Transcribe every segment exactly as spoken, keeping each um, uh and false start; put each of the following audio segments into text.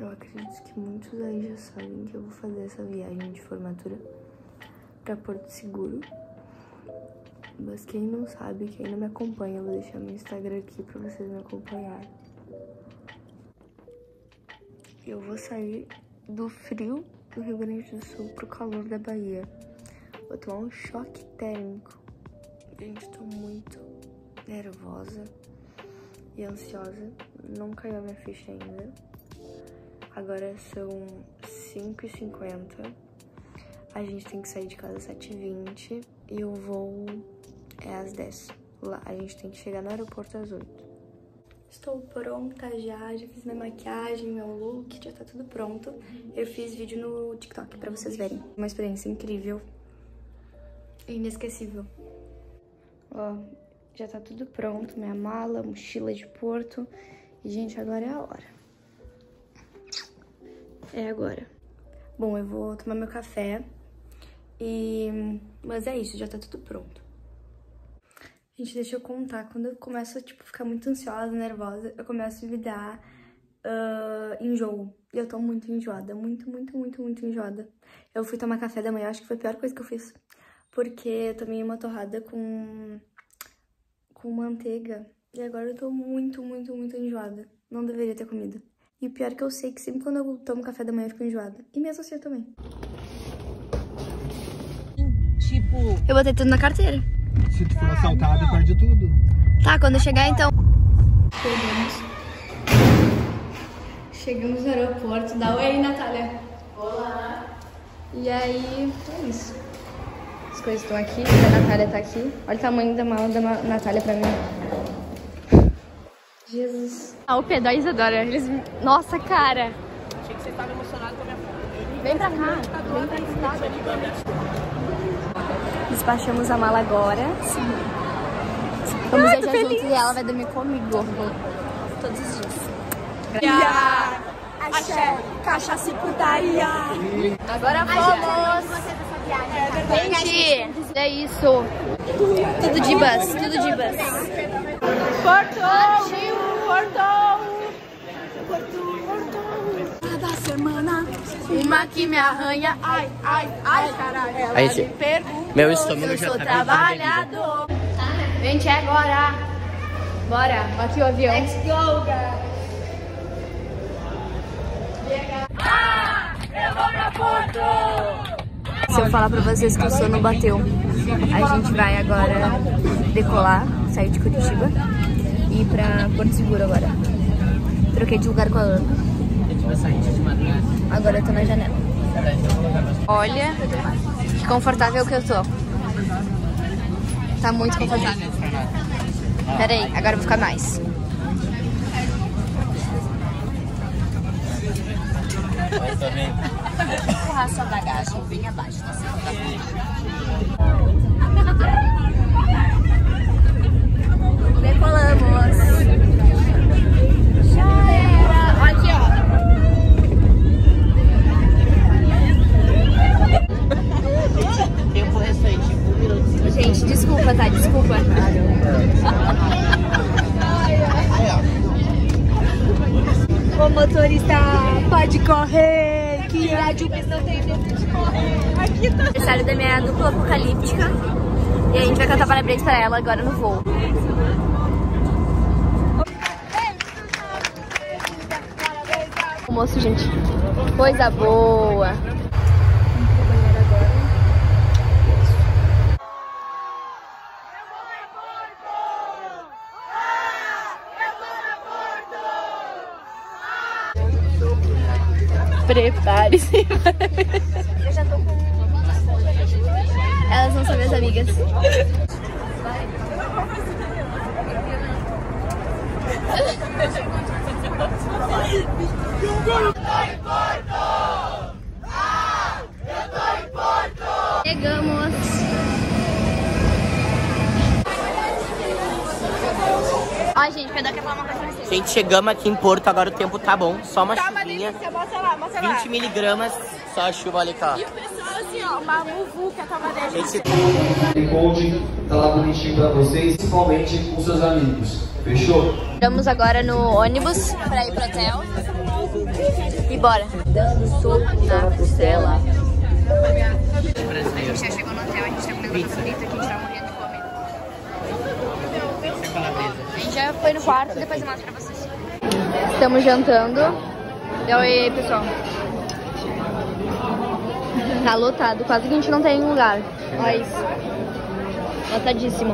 Eu acredito que muitos aí já sabem que eu vou fazer essa viagem de formatura pra Porto Seguro. Mas quem não sabe, quem não me acompanha, eu vou deixar meu Instagram aqui pra vocês me acompanharem. Eu vou sair do frio do Rio Grande do Sul pro calor da Bahia. Vou tomar um choque térmico. Gente, tô muito nervosa e ansiosa. Não caiu a minha ficha ainda. Agora são cinco e cinquenta. A gente tem que sair de casa às sete e vinte e o voo é às dez. Lá, a gente tem que chegar no aeroporto às oito. Estou pronta já, já fiz minha maquiagem, meu look, já tá tudo pronto. Eu fiz vídeo no TikTok pra vocês verem. Uma experiência incrível e inesquecível. Ó, já tá tudo pronto, minha mala, mochila de Porto. E, gente, agora é a hora. É agora. Bom, eu vou tomar meu café. E... Mas é isso, já tá tudo pronto. Gente, deixa eu contar. Quando eu começo a tipo, ficar muito ansiosa, nervosa, eu começo a me dar uh, enjoo. E eu tô muito enjoada. Muito, muito, muito, muito enjoada. Eu fui tomar café da manhã, acho que foi a pior coisa que eu fiz. Porque eu tomei uma torrada com, com manteiga. E agora eu tô muito, muito, muito enjoada. Não deveria ter comido. E o pior é que eu sei que sempre quando eu tomo café da manhã eu fico enjoada. E me associo também. Tipo... Eu botei tudo na carteira. Se tu for assaltado, perde tudo. Tá, quando eu chegar então... Chegamos. Chegamos no aeroporto. Dá oi aí, Natália. Olá. E aí, é isso. As coisas estão aqui, a Natália tá aqui. Olha o tamanho da mala da Natália pra mim. Jesus. Ah, o Pedro e a Isadora, eles... Nossa, cara. Achei que você estava emocionado com a minha foto. Vem pra cá. Vem pra cá. Despachamos a mala agora. Sim. Vamos Ai, viajar juntos e ela vai dormir comigo. Todos os dias. Yeah. Axé, cachaça e putaria. Agora vamos. Gente, é isso. Tudo de bus, tudo de bus. Porto, Porto, Porto, Porto. Cada semana, uma que me arranha. Ai, ai, ai, caralho. Ela Aí, me pergunta meu estômago se eu já sou tá trabalhador. Gente, é agora. Bora, aqui o avião. Let's go, guys. Ah, eu vou pra Porto. Se eu falar pra vocês que o sono bateu, a gente vai agora decolar, sair de Curitiba e ir pra Porto Seguro agora. Troquei de lugar com a Ana. Agora eu tô na janela. Olha que confortável que eu tô. Tá muito confortável. Pera aí, agora eu vou ficar mais. Mas também. Empurrar sua bagagem bem abaixo da segunda Decolamos. Já era. Aqui, ó. Tempo recente, um minuto. Gente, desculpa, tá? Desculpa. O motorista pode correr, que a Jupes não tem medo de correr. Aqui tá. Aniversário da minha dupla apocalíptica. E a gente vai cantar parabéns pra ela agora no voo. Almoço, gente. Coisa boa. Prepare-se. Eu já tô com... Elas não são minhas amigas. Chegamos. Ó, gente, Pedro quer falar uma coisa pra vocês. Gente, chegamos aqui em Porto, agora o tempo tá bom. Só uma Tá uma chuvinha. delícia, mostra lá, mostra lá. vinte miligramas, só a chuva ali, cá. E o pessoal assim, ó, uma muvuca tava dentro. O code tá lá bonitinho pra vocês, principalmente com seus amigos. Fechou? Estamos agora no ônibus pra ir pro hotel. E bora. Dando soco na costela. A gente já chegou no hotel, a gente tá comendo batata frita, que a gente tá morrendo de fome. A gente já foi no quarto, depois eu mostro pra vocês. Estamos jantando. E aí, pessoal. Tá lotado, quase que a gente não tem lugar. Olha isso. Lotadíssimo.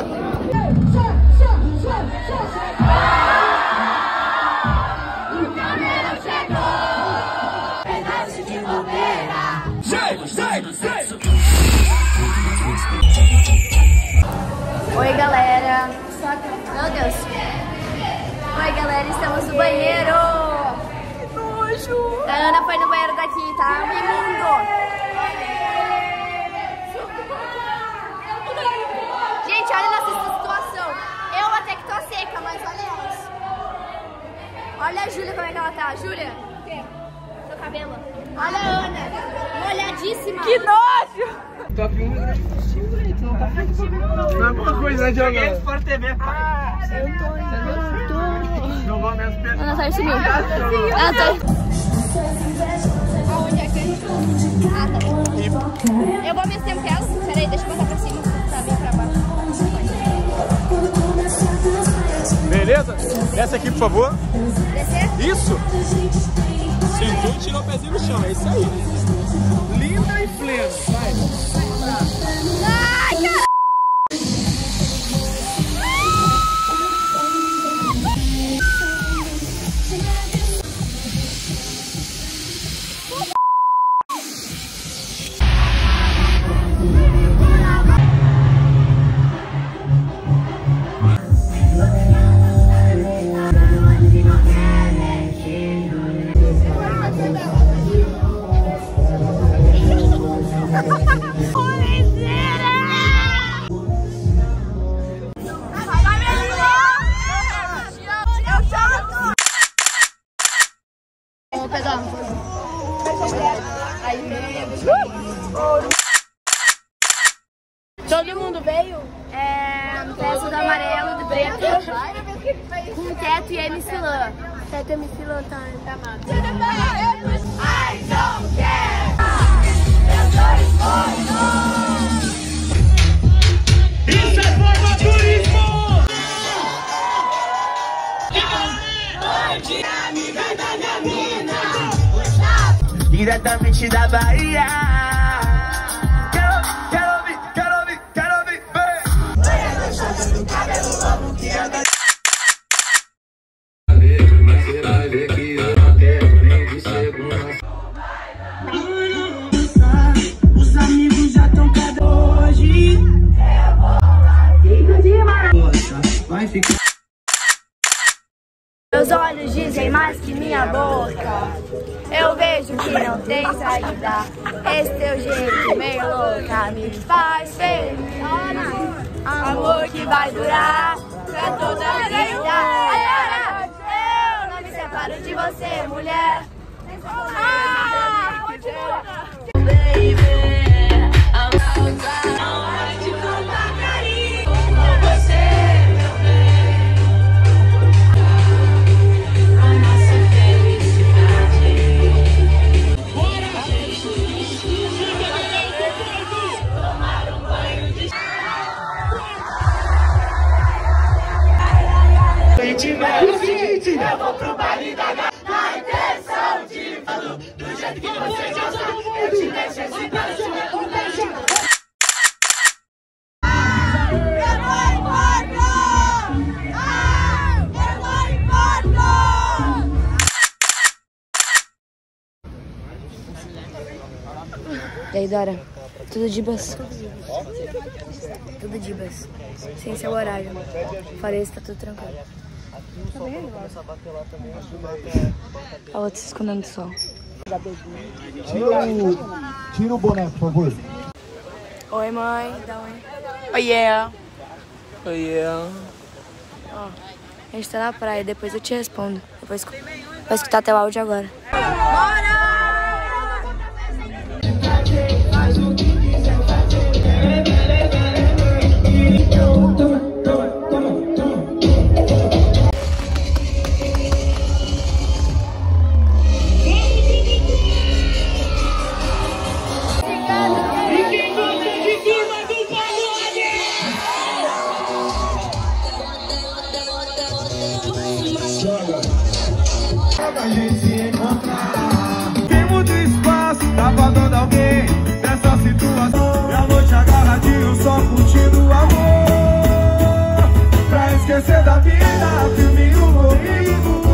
Oi, galera. Meu Deus. Oi, galera, estamos no banheiro. Que nojo. A Ana foi no banheiro daqui, tá? Um imundo. Gente, olha nessa situação. Eu até que tô seca, mas olha elas. Olha a Júlia como é que ela tá. Júlia, o quê? Seu cabelo. Olha a Ana, molhadíssima. Que nojo! Top um grande possível, gente. Não tá fazendo alguma coisa, né, Diogo? Cheguei Sport T V, pai. Ah, eu tô, eu tô. Jogou mesmo perto. Ana Thaís sumiu. Ana Thaís. Aonde é que Ah, tá. Eu vou ao mesmo tempo que ela. Peraí, deixa eu botar pra cima. Tá bem pra baixo. Beleza? Desce aqui, por favor. Descer? Isso! Sentou e tirou o pezinho no chão, é isso aí. Linda e plena, vai. Ai, cara! Todo mundo veio? É, peça do amarelo, do preto, com teto e M C Lan. Teto e M C Lan tá amado. I don't care! Isso é formadorismo! Diretamente da Bahia. Quero, quero ouvir, quero ouvir, quero ouvir, vem! Olha no chão do cabelo como que anda. Mas você vai ver que eu não quero nem de segurança. Os amigos já estão cada hoje. Vai ficar. Meus olhos dizem mais que minha boca. Eu vejo que não tem saída. Esse teu jeito meio louca me faz feliz. Amor que vai durar pra toda a vida. Eu não me separo de você, mulher. Ah, baby, eu vou pro baile da gata na intenção de falo do jeito que você gosta. Eu te deixo esse braço, eu vou deixar. Eu vou embora! Eu vou embora! E aí, Dora? Tudo de bas? Tudo de bas. Sem seu horário. Falei, tá tudo tranquilo. A outra se escondendo do sol. Tira o, tira o boné, por favor. Oi, mãe. Dá oi. Oh yeah. Oh yeah. Ó, a gente tá na praia, depois eu te respondo. Eu vou, escu vou escutar teu áudio agora. Bora! Pra gente se encontrar. Tem muito espaço, dá pra dar alguém nessa situação. E a noite agarradinho, só curtindo o amor. Pra esquecer da vida, filminho comigo.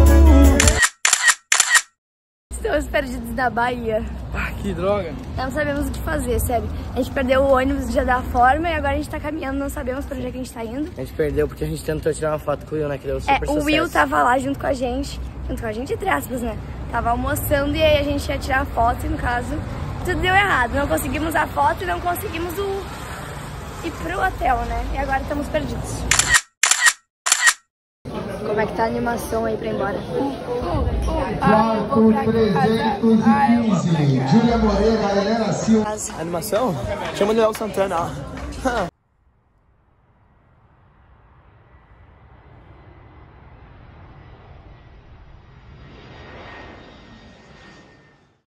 Estamos perdidos na Bahia. Ah, que droga. Não sabemos o que fazer, sério. A gente perdeu o ônibus do dia da forma e agora a gente tá caminhando, não sabemos pra onde é que a gente tá indo. A gente perdeu porque a gente tentou tirar uma foto com o Will, né? Que deu super É, sucesso. o Will tava lá junto com a gente, junto com a gente entre aspas, né? Tava almoçando e aí a gente ia tirar foto e no caso tudo deu errado. Não conseguimos a foto e não conseguimos o... ir pro hotel, né? E agora estamos perdidos. Como é que tá a animação aí pra ir embora? Quarto trezentos e quinze, Júlia Moreira, Helena Silva. Animação? Chama o Léo Santana, ó.